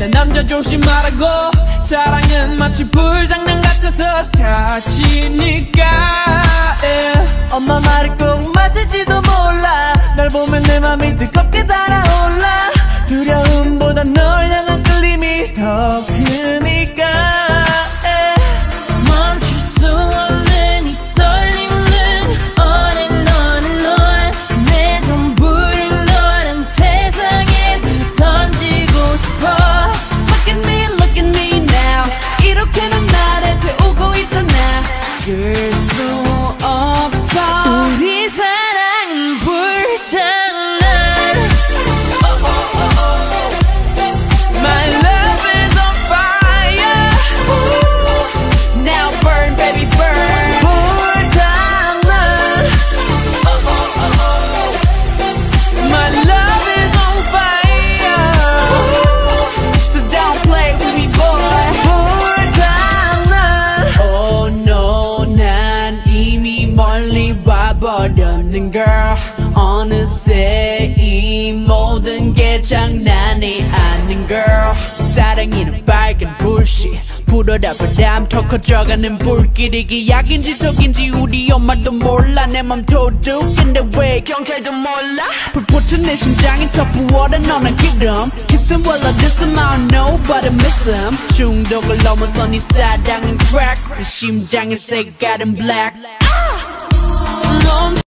내 남자 조심하라고. 사랑은 마치 불장난 같아서 다치니까. 엄마 말이 꼭 맞을지도 몰라. 널 보면 내 맘이 뜨겁게 달아올라. 두려움보다 널 향한 끌림이 더 크니까. 멈출 수 없는 이 떨림은 on and on and on. 내 전부를 너란 세상에 던지고 싶어. Look at me now. 이렇게 넌 나를 태우고 있잖아. 줄 수 없어. 우리 사랑은 불장난. My love is on fire. Now burn baby burn. 불장난. My love is on fire. So don't play with me boy. 불장난. Oh no, 난 이미 멀리 와버렸는 girl. 어느새 이 모든 게 장난이 아닌 girl. 사랑이는 빨간 불씨 불어라 바람 더 커져가는 불길. 이게 약인지 독인지 우리 엄마도 몰라. 내 맘 도둑인데 왜 경찰도 몰라. 불붙은 내 심장이 더 부어라. 너는 기름 Kiss him while I diss him. I don't know but I miss him. 중독을 넘어선 이 사랑은 crack. 내 심장의 색깔은 black.